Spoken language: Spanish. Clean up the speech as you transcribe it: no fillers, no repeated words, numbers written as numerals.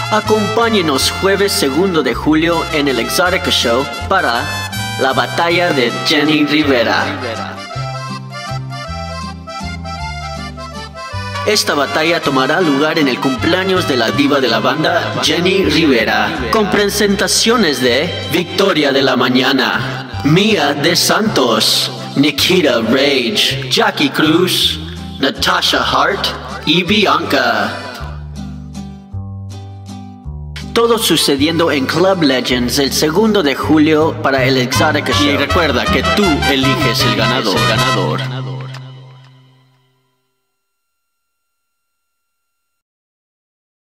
Acompáñenos jueves 2 de julio en el Exotica Show para la batalla de Jenny Rivera. Esta batalla tomará lugar en el cumpleaños de la diva de la banda, Jenny Rivera, con presentaciones de Victoria de la Mañana, Mia de Santos, Nikita Rage, Jackie Cruz, Natasha Hart y Bianca. Todo sucediendo en Club Legends el 2 de julio para el Exotica Show. Y recuerda que tú eliges el ganador.